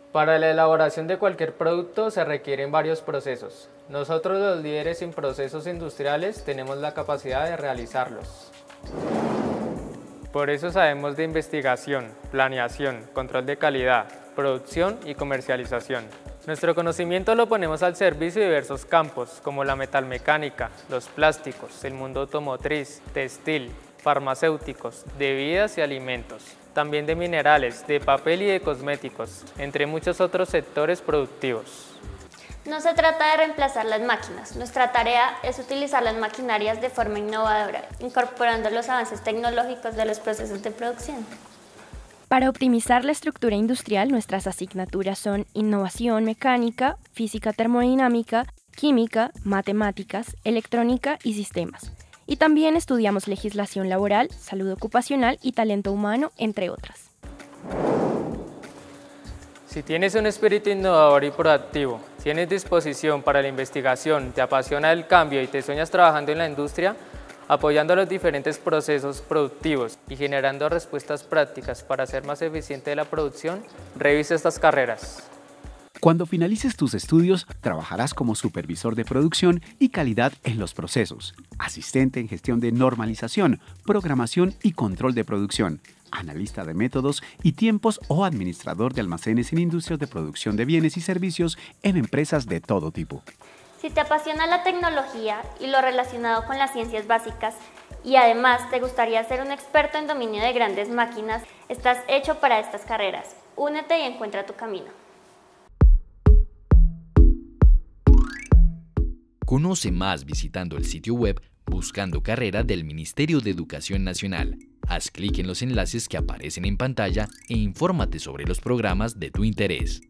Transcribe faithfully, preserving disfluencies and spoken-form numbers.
Para la elaboración de cualquier producto se requieren varios procesos. Nosotros los líderes en procesos industriales tenemos la capacidad de realizarlos. Por eso sabemos de investigación, planeación, control de calidad, producción y comercialización. Nuestro conocimiento lo ponemos al servicio de diversos campos, como la metalmecánica, los plásticos, el mundo automotriz, textil, farmacéuticos, de bebidas y alimentos, también de minerales, de papel y de cosméticos, entre muchos otros sectores productivos. No se trata de reemplazar las máquinas, nuestra tarea es utilizar las maquinarias de forma innovadora, incorporando los avances tecnológicos de los procesos de producción. Para optimizar la estructura industrial, nuestras asignaturas son innovación mecánica, física termodinámica, química, matemáticas, electrónica y sistemas. Y también estudiamos legislación laboral, salud ocupacional y talento humano, entre otras. Si tienes un espíritu innovador y proactivo, tienes disposición para la investigación, te apasiona el cambio y te sueñas trabajando en la industria, apoyando los diferentes procesos productivos y generando respuestas prácticas para hacer más eficiente la producción, revisa estas carreras. Cuando finalices tus estudios, trabajarás como supervisor de producción y calidad en los procesos, asistente en gestión de normalización, programación y control de producción, analista de métodos y tiempos o administrador de almacenes en industrias de producción de bienes y servicios en empresas de todo tipo. Si te apasiona la tecnología y lo relacionado con las ciencias básicas y además te gustaría ser un experto en dominio de grandes máquinas, estás hecho para estas carreras. Únete y encuentra tu camino. Conoce más visitando el sitio web Buscando Carrera del Ministerio de Educación Nacional. Haz clic en los enlaces que aparecen en pantalla e infórmate sobre los programas de tu interés.